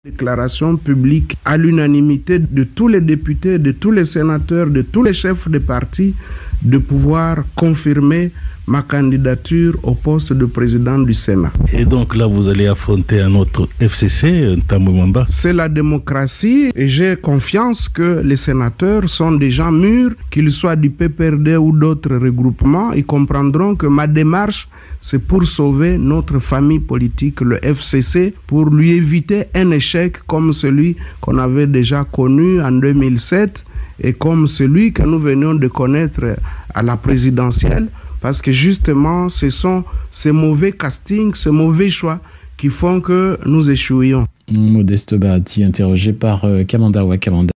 Déclaration publique à l'unanimité de tous les députés, de tous les sénateurs, de tous les chefs de parti, de pouvoir confirmer ma candidature au poste de président du Sénat. Et donc là, vous allez affronter un autre FCC, Ntambo Mwamba. C'est la démocratie et j'ai confiance que les sénateurs sont des gens mûrs, qu'ils soient du PPRD ou d'autres regroupements. Ils comprendront que ma démarche, c'est pour sauver notre famille politique, le FCC, pour lui éviter un échec comme celui qu'on avait déjà connu en 2007 et comme celui que nous venions de connaître à la présidentielle. Parce que justement, ce sont ces mauvais castings, ces mauvais choix qui font que nous échouions. Modeste Bahati, interrogé par Kamanda Wakamanda.